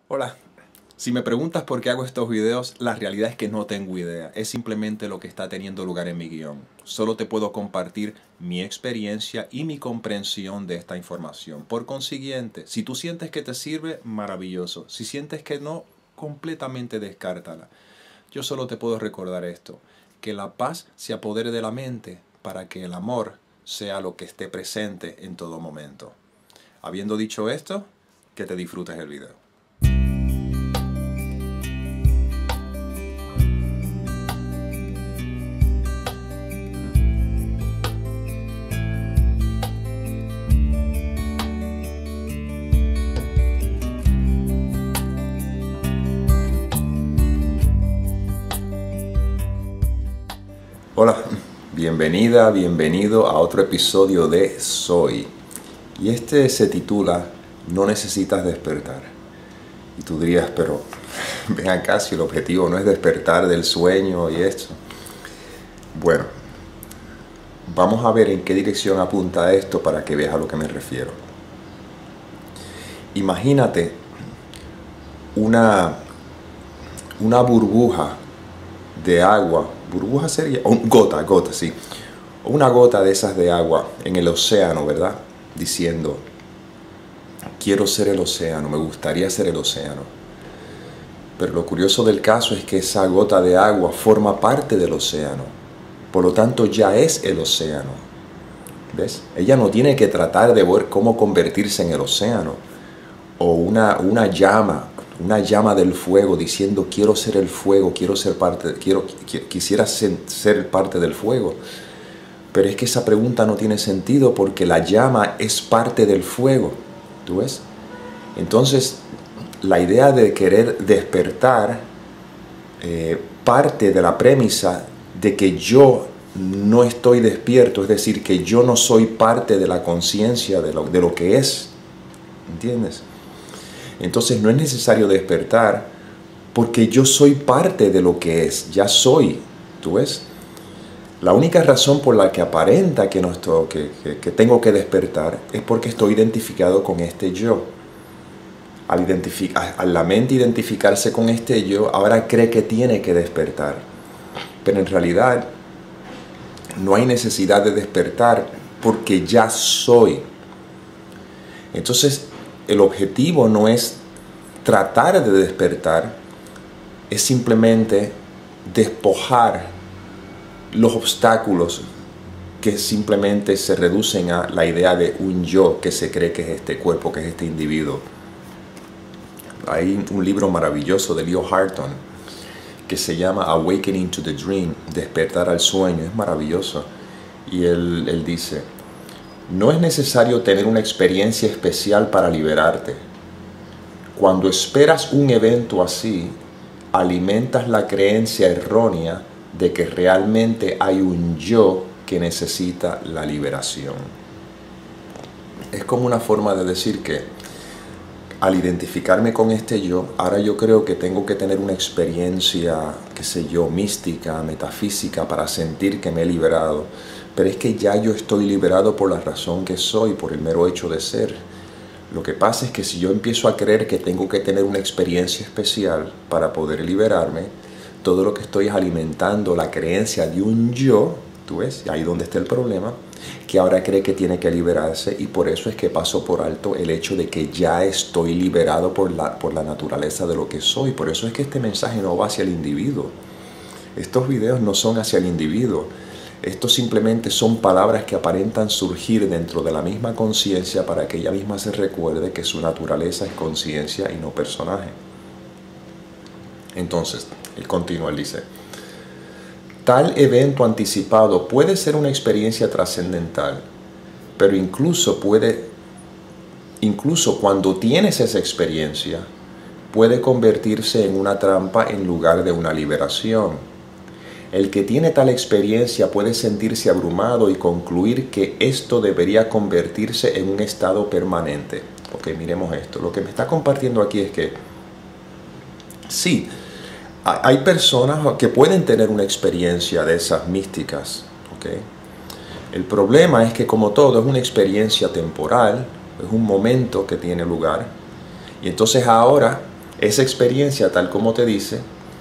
Hola, si me preguntas por qué hago estos videos, la realidad es que no tengo idea. Es simplemente lo que está teniendo lugar en mi guión. Solo te puedo compartir mi experiencia y mi comprensión de esta información. Por consiguiente, si tú sientes que te sirve, maravilloso. Si sientes que no, completamente descártala. Yo solo te puedo recordar esto, que la paz se apodere de la mente para que el amor sea lo que esté presente en todo momento. Habiendo dicho esto, que te disfrutes el video. Hola, bienvenida, bienvenido a otro episodio de Soy. Y este se titula No necesitas despertar. Y tú dirías, pero ven acá, si el objetivo no es despertar del sueño y esto. Bueno, vamos a ver en qué dirección apunta esto para que veas a lo que me refiero. Imagínate una burbuja de agua. Burbuja sería, gota, sí. Una gota de esas de agua en el océano, ¿verdad? Diciendo, quiero ser el océano, me gustaría ser el océano. Pero lo curioso del caso es que esa gota de agua forma parte del océano. Por lo tanto, ya es el océano. ¿Ves? Ella no tiene que tratar de ver cómo convertirse en el océano. O una llama del fuego diciendo quiero ser el fuego, quisiera ser parte del fuego. Pero es que esa pregunta no tiene sentido porque la llama es parte del fuego. ¿Tú ves? Entonces, la idea de querer despertar parte de la premisa de que yo no estoy despierto, es decir, que yo no soy parte de la conciencia de lo que es. ¿Entiendes? Entonces no es necesario despertar porque yo soy parte de lo que es, ya soy, ¿tú ves? La única razón por la que aparenta que tengo que despertar es porque estoy identificado con este yo. Al la mente identificarse con este yo, ahora cree que tiene que despertar. Pero en realidad no hay necesidad de despertar porque ya soy. Entonces, el objetivo no es tratar de despertar, es simplemente despojar los obstáculos que simplemente se reducen a la idea de un yo que se cree que es este cuerpo, que es este individuo. Hay un libro maravilloso de Leo Harton que se llama Awakening to the Dream, Despertar al Sueño, es maravilloso. Y él dice, no es necesario tener una experiencia especial para liberarte. Cuando esperas un evento así, alimentas la creencia errónea de que realmente hay un yo que necesita la liberación. Es como una forma de decir que al identificarme con este yo, ahora yo creo que tengo que tener una experiencia, qué sé yo, mística, metafísica para sentir que me he liberado. Pero es que ya yo estoy liberado por la razón que soy, por el mero hecho de ser. Lo que pasa es que si yo empiezo a creer que tengo que tener una experiencia especial para poder liberarme, todo lo que estoy es alimentando la creencia de un yo, ¿tú ves? Ahí donde está el problema, que ahora cree que tiene que liberarse y por eso es que paso por alto el hecho de que ya estoy liberado por la naturaleza de lo que soy. Por eso es que este mensaje no va hacia el individuo. Estos videos no son hacia el individuo. Estos simplemente son palabras que aparentan surgir dentro de la misma conciencia para que ella misma se recuerde que su naturaleza es conciencia y no personaje. Entonces, él continúa, él dice, tal evento anticipado puede ser una experiencia trascendental, pero incluso cuando tienes esa experiencia, puede convertirse en una trampa en lugar de una liberación. El que tiene tal experiencia puede sentirse abrumado y concluir que esto debería convertirse en un estado permanente. Ok, miremos esto. Lo que me está compartiendo aquí es que sí, hay personas que pueden tener una experiencia de esas místicas. Okay. El problema es que como todo es una experiencia temporal, es un momento que tiene lugar. Y entonces ahora esa experiencia, tal como te dice,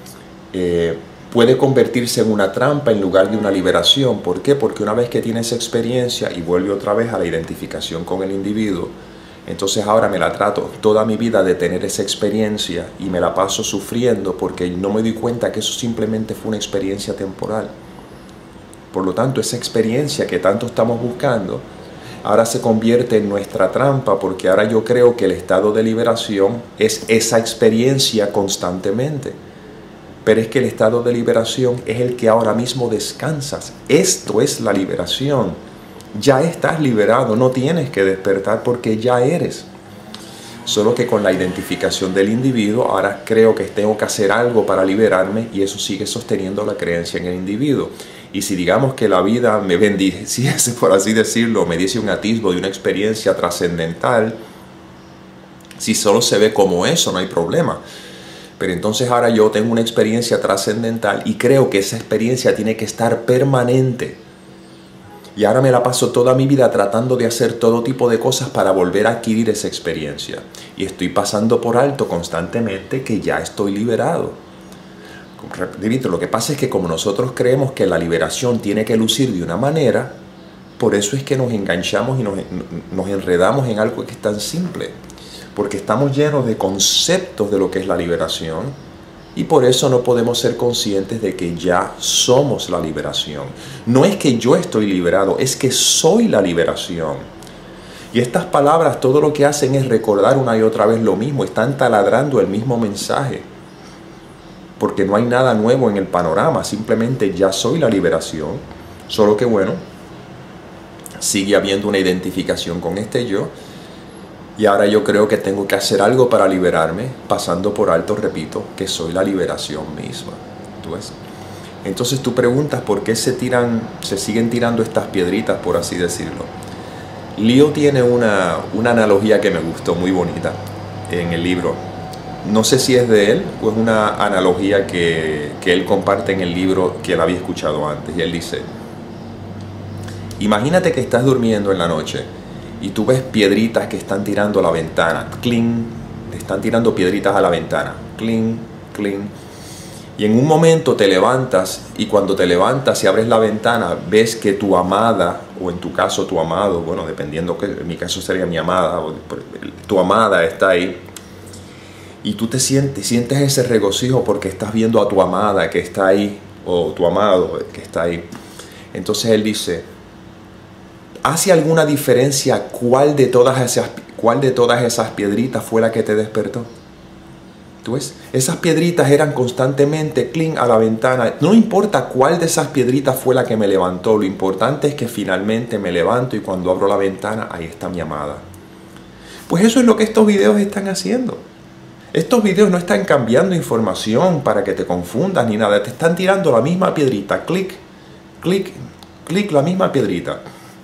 puede convertirse en una trampa en lugar de una liberación. ¿Por qué? Porque una vez que tienes esa experiencia y vuelve otra vez a la identificación con el individuo, entonces ahora me la trato toda mi vida de tener esa experiencia y me la paso sufriendo porque no me doy cuenta que eso simplemente fue una experiencia temporal. Por lo tanto, esa experiencia que tanto estamos buscando ahora se convierte en nuestra trampa, porque ahora yo creo que el estado de liberación es esa experiencia constantemente. Pero es que el estado de liberación es el que ahora mismo descansas. Esto es la liberación. Ya estás liberado, no tienes que despertar porque ya eres. Solo que con la identificación del individuo, ahora creo que tengo que hacer algo para liberarme y eso sigue sosteniendo la creencia en el individuo. Y si digamos que la vida me bendiciese, por así decirlo, me diese un atisbo de una experiencia trascendental, si solo se ve como eso, no hay problema. Pero entonces ahora yo tengo una experiencia trascendental y creo que esa experiencia tiene que estar permanente. Y ahora me la paso toda mi vida tratando de hacer todo tipo de cosas para volver a adquirir esa experiencia. Y estoy pasando por alto constantemente que ya estoy liberado. Repito, lo que pasa es que como nosotros creemos que la liberación tiene que lucir de una manera, por eso es que nos enganchamos y nos enredamos en algo que es tan simple. Porque estamos llenos de conceptos de lo que es la liberación y por eso no podemos ser conscientes de que ya somos la liberación. No es que yo estoy liberado, es que soy la liberación. Y estas palabras todo lo que hacen es recordar una y otra vez lo mismo, están taladrando el mismo mensaje. Porque no hay nada nuevo en el panorama, simplemente ya soy la liberación. Solo que bueno, sigue habiendo una identificación con este yo. Y ahora yo creo que tengo que hacer algo para liberarme, pasando por alto, repito, que soy la liberación misma. ¿Tú ves? Entonces tú preguntas por qué se siguen tirando estas piedritas, por así decirlo. Leo tiene una analogía que me gustó muy bonita en el libro. No sé si es de él o es una analogía que él comparte en el libro que él había escuchado antes. Y él dice, imagínate que estás durmiendo en la noche y tú ves piedritas que están tirando a la ventana, cling, te están tirando piedritas a la ventana, cling, cling. Y en un momento te levantas y cuando te levantas y abres la ventana ves que tu amada, o en tu caso tu amado, bueno, dependiendo, que en mi caso sería mi amada, tu amada está ahí. Y tú sientes ese regocijo porque estás viendo a tu amada que está ahí, o tu amado que está ahí. Entonces él dice, ¿hace alguna diferencia cuál de todas esas piedritas fue la que te despertó? ¿Tú ves? Esas piedritas eran constantemente cling a la ventana. No importa cuál de esas piedritas fue la que me levantó, lo importante es que finalmente me levanto y cuando abro la ventana, ahí está mi amada. Pues eso es lo que estos videos están haciendo. Estos videos no están cambiando información para que te confundas ni nada. Te están tirando la misma piedrita, clic, clic, clic, la misma piedrita.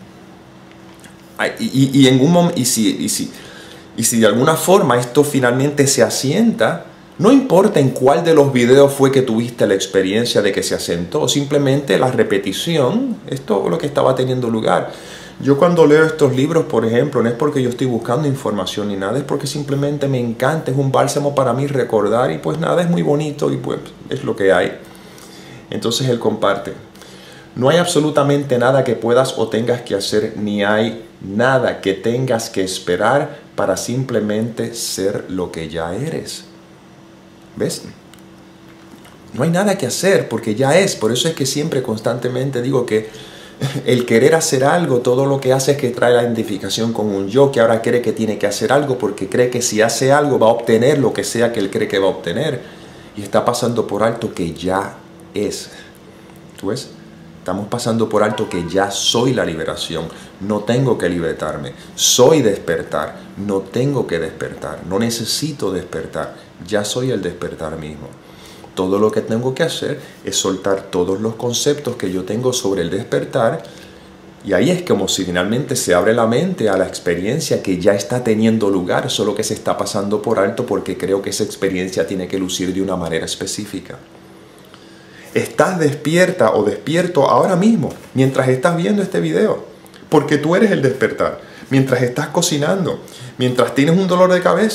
Y si de alguna forma esto finalmente se asienta, no importa en cuál de los videos fue que tuviste la experiencia de que se asentó, simplemente la repetición es todo lo que estaba teniendo lugar. Yo cuando leo estos libros, por ejemplo, no es porque yo estoy buscando información ni nada, es porque simplemente me encanta, es un bálsamo para mí recordar y pues nada, es muy bonito y pues es lo que hay. Entonces él comparte. No hay absolutamente nada que puedas o tengas que hacer, ni hay nada que tengas que esperar para simplemente ser lo que ya eres. ¿Ves? No hay nada que hacer porque ya es. Por eso es que siempre constantemente digo que el querer hacer algo, todo lo que hace es que trae la identificación con un yo que ahora cree que tiene que hacer algo porque cree que si hace algo va a obtener lo que sea que él cree que va a obtener. Y está pasando por alto que ya es. ¿Tú ves? Estamos pasando por alto que ya soy la liberación. No tengo que libertarme. Soy despertar. No tengo que despertar. No necesito despertar. Ya soy el despertar mismo. Todo lo que tengo que hacer es soltar todos los conceptos que yo tengo sobre el despertar. Y ahí es como si finalmente se abre la mente a la experiencia que ya está teniendo lugar, solo que se está pasando por alto porque creo que esa experiencia tiene que lucir de una manera específica. Estás despierta o despierto ahora mismo, mientras estás viendo este video, porque tú eres el despertar. Mientras estás cocinando, mientras tienes un dolor de cabeza,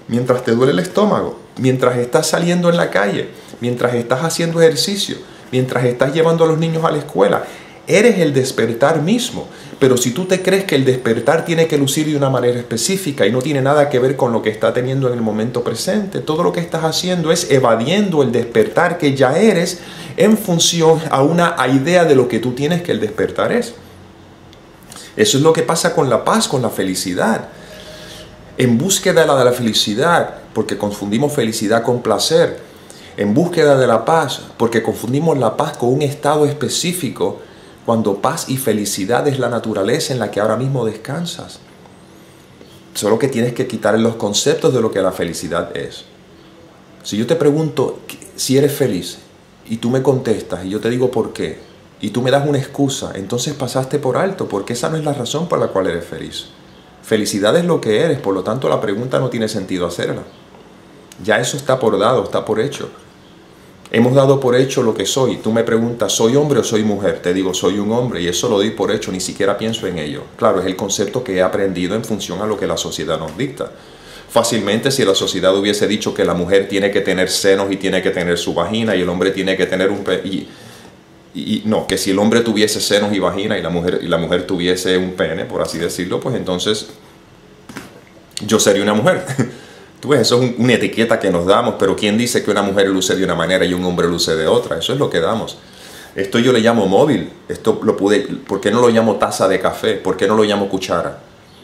mientras te duele el estómago, mientras estás saliendo en la calle, mientras estás haciendo ejercicio, mientras estás llevando a los niños a la escuela. Eres el despertar mismo. Pero si tú te crees que el despertar tiene que lucir de una manera específica y no tiene nada que ver con lo que está teniendo en el momento presente, todo lo que estás haciendo es evadiendo el despertar que ya eres en función a una idea de lo que tú tienes que el despertar es. Eso es lo que pasa con la paz, con la felicidad. En búsqueda de la felicidad, porque confundimos felicidad con placer. En búsqueda de la paz, porque confundimos la paz con un estado específico, cuando paz y felicidad es la naturaleza en la que ahora mismo descansas. Solo que tienes que quitar los conceptos de lo que la felicidad es. Si yo te pregunto si eres feliz y tú me contestas y yo te digo por qué y tú me das una excusa, entonces pasaste por alto, porque esa no es la razón por la cual eres feliz. Felicidad es lo que eres, por lo tanto la pregunta no tiene sentido hacerla. Ya eso está por dado, está por hecho. Hemos dado por hecho lo que soy. Tú me preguntas, ¿soy hombre o soy mujer? Te digo, soy un hombre, y eso lo doy por hecho, ni siquiera pienso en ello. Claro, es el concepto que he aprendido en función a lo que la sociedad nos dicta. Fácilmente, si la sociedad hubiese dicho que la mujer tiene que tener senos y tiene que tener su vagina y el hombre tiene que tener un pene, no, que si el hombre tuviese senos y vagina y la mujer tuviese un pene, por así decirlo, pues entonces yo sería una mujer. Tú ves, eso es una etiqueta que nos damos, pero ¿quién dice que una mujer luce de una manera y un hombre luce de otra? Eso es lo que damos. Esto yo le llamo móvil. ¿Por qué no lo llamo taza de café? ¿Por qué no lo llamo cuchara?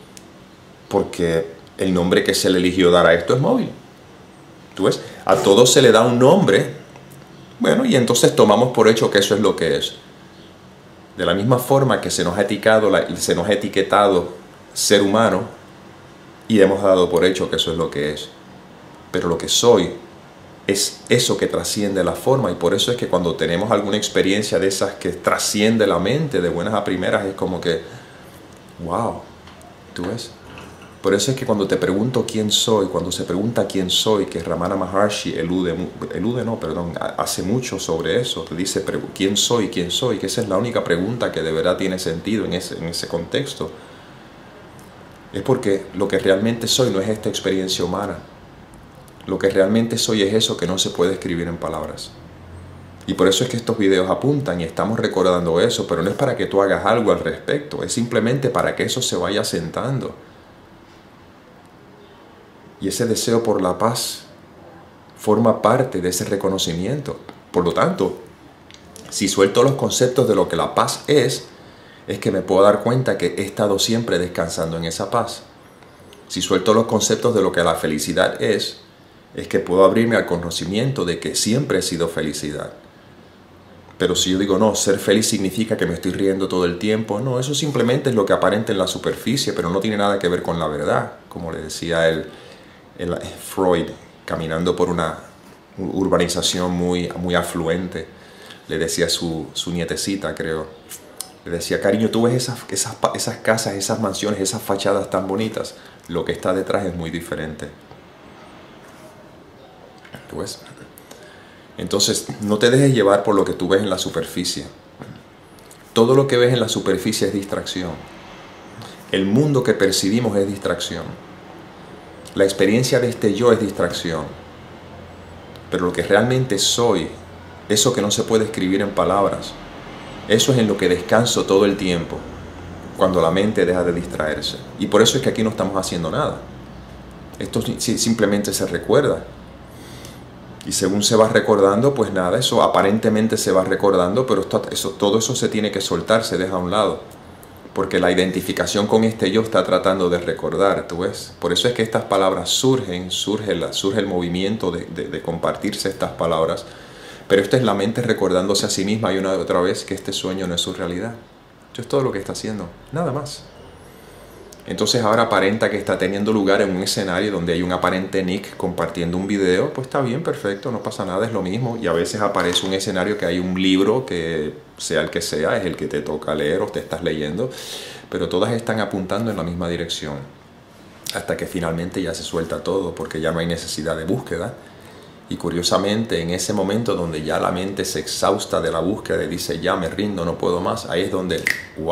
Porque el nombre que se le eligió dar a esto es móvil. ¿Tú ves? A todo se le da un nombre, bueno, y entonces tomamos por hecho que eso es lo que es. De la misma forma que se nos ha etiquetado ser humano, y hemos dado por hecho que eso es lo que es. Pero lo que soy es eso que trasciende la forma, y por eso es que cuando tenemos alguna experiencia de esas que trasciende la mente de buenas a primeras, es como que, wow, ¿tú ves? Por eso es que cuando te pregunto quién soy, cuando se pregunta quién soy, que Ramana Maharshi hace mucho sobre eso, te dice quién soy, que esa es la única pregunta que de verdad tiene sentido en ese contexto. Es porque lo que realmente soy no es esta experiencia humana. Lo que realmente soy es eso que no se puede escribir en palabras. Y por eso es que estos videos apuntan y estamos recordando eso, pero no es para que tú hagas algo al respecto, es simplemente para que eso se vaya asentando. Y ese deseo por la paz forma parte de ese reconocimiento. Por lo tanto, si suelto los conceptos de lo que la paz es que me puedo dar cuenta que he estado siempre descansando en esa paz. Si suelto los conceptos de lo que la felicidad es que puedo abrirme al conocimiento de que siempre he sido felicidad. Pero si yo digo, no, ser feliz significa que me estoy riendo todo el tiempo, no, eso simplemente es lo que aparenta en la superficie, pero no tiene nada que ver con la verdad. Como le decía Freud, caminando por una urbanización muy afluente, le decía a su nietecita, creo, le decía, cariño, tú ves esas casas, esas mansiones, esas fachadas tan bonitas, lo que está detrás es muy diferente. ¿Tú ves? Entonces, no te dejes llevar por lo que tú ves en la superficie. Todo lo que ves en la superficie es distracción. El mundo que percibimos es distracción. La experiencia de este yo es distracción. Pero lo que realmente soy, eso que no se puede escribir en palabras, eso es en lo que descanso todo el tiempo, cuando la mente deja de distraerse. Y por eso es que aquí no estamos haciendo nada. Esto simplemente se recuerda. Y según se va recordando, pues nada, eso aparentemente se va recordando, pero todo eso se tiene que soltar, se deja a un lado. Porque la identificación con este yo está tratando de recordar, ¿tú ves? Por eso es que estas palabras surge el movimiento de compartirse estas palabras. Pero esto es la mente recordándose a sí misma y una y otra vez que este sueño no es su realidad. Eso es todo lo que está haciendo, nada más. Entonces ahora aparenta que está teniendo lugar en un escenario donde hay un aparente Nick compartiendo un video, pues está bien, perfecto, no pasa nada, es lo mismo. Y a veces aparece un escenario que hay un libro que sea el que sea, es el que te toca leer o te estás leyendo, pero todas están apuntando en la misma dirección. Hasta que finalmente ya se suelta todo porque ya no hay necesidad de búsqueda. Y curiosamente, en ese momento donde ya la mente se exhausta de la búsqueda y dice, ya me rindo, no puedo más, ahí es donde,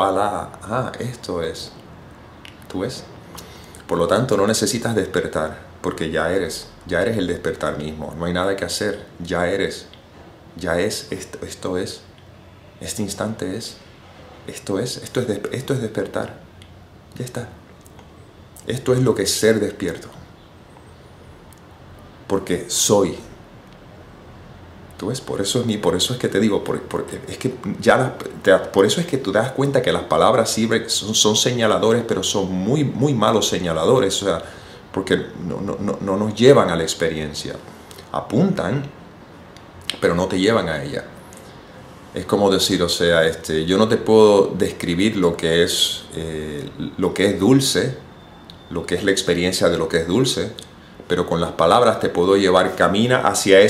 voilà, esto es. ¿Tú ves? Por lo tanto, no necesitas despertar. porque ya eres el despertar mismo, no hay nada que hacer, ya eres, esto es, este instante es, esto es despertar, ya está. Esto es lo que es ser despierto, porque soy. ¿Tú ves? Por eso es que te digo, es que por eso es que tú te das cuenta que las palabras son señaladores, pero son muy, muy malos señaladores, o sea, porque no nos llevan a la experiencia. Apuntan, pero no te llevan a ella. Es como decir, o sea, yo no te puedo describir lo que es dulce, lo que es la experiencia de lo que es dulce, pero con las palabras te puedo llevar, camina hacia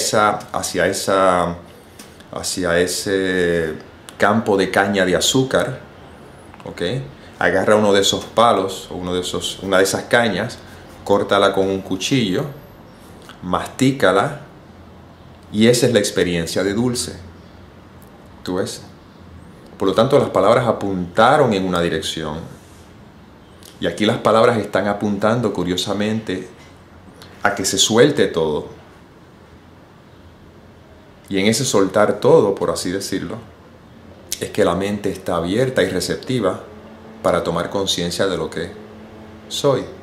ese campo de caña de azúcar, ¿ok? Agarra uno de esos palos, una de esas cañas, córtala con un cuchillo, mastícala, y esa es la experiencia de dulce. ¿Tú ves? Por lo tanto, las palabras apuntaron en una dirección, y aquí las palabras están apuntando, curiosamente, a que se suelte todo. Y en ese soltar todo, por así decirlo, es que la mente está abierta y receptiva para tomar conciencia de lo que soy.